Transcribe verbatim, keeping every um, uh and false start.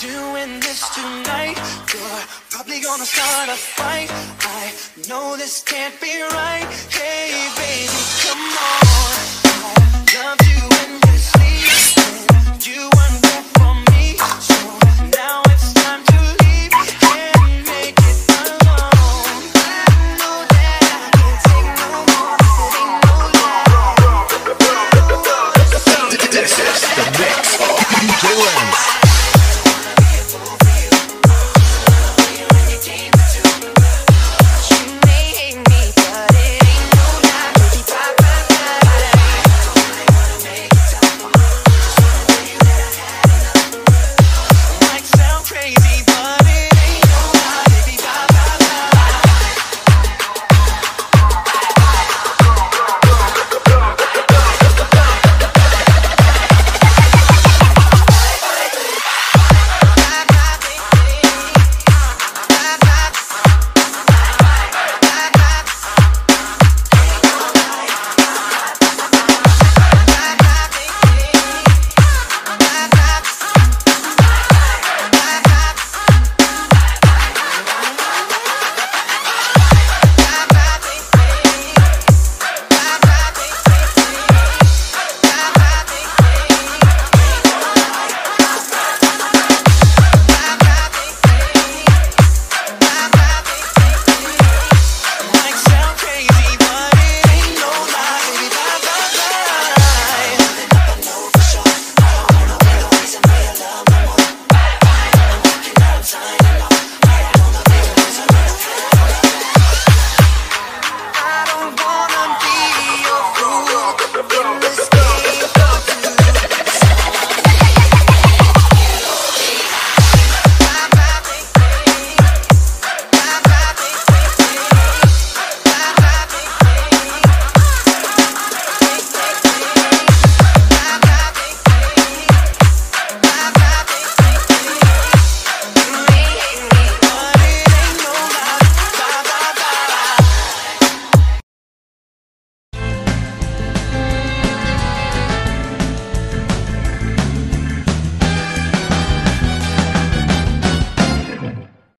doing this tonight. You're probably gonna start a fight. I know this can't be right. Hey baby, come on. I love you when you sleep, and you weren't there for me. So now it's time to leave and make it alone. I know that I can't take no more. It ain't no lie. This is the mix of D J Lens.